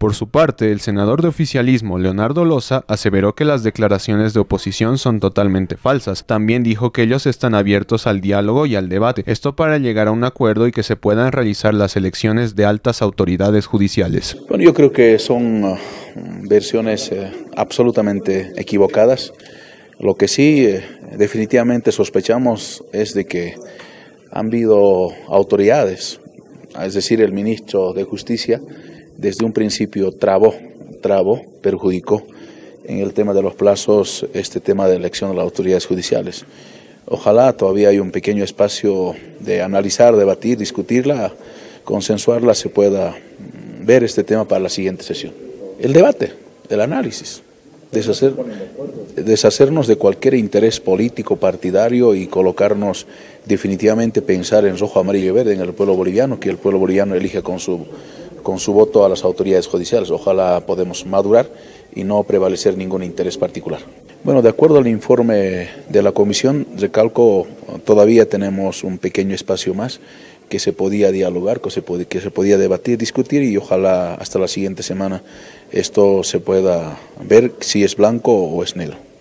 Por su parte, el senador de oficialismo, Leonardo Loza, aseveró que las declaraciones de oposición son totalmente falsas. También dijo que ellos están abiertos al diálogo y al debate, esto para llegar a un acuerdo y que se puedan realizar las elecciones de altas autoridades judiciales. Bueno, yo creo que son versiones absolutamente equivocadas. Lo que sí definitivamente sospechamos es de que han habido autoridades, es decir, el ministro de Justicia, desde un principio perjudicó en el tema de los plazos este tema de elección de las autoridades judiciales. Ojalá todavía hay un pequeño espacio de analizar, debatir, discutirla, consensuarla, se pueda ver este tema para la siguiente sesión. El debate, el análisis, deshacernos de cualquier interés político, partidario y colocarnos definitivamente, pensar en rojo, amarillo y verde en el pueblo boliviano, que el pueblo boliviano elija con su voto a las autoridades judiciales. Ojalá podamos madurar y no prevalecer ningún interés particular. Bueno, de acuerdo al informe de la comisión, recalco, todavía tenemos un pequeño espacio más que se podía dialogar, que se podía debatir, discutir, y ojalá hasta la siguiente semana esto se pueda ver si es blanco o es negro.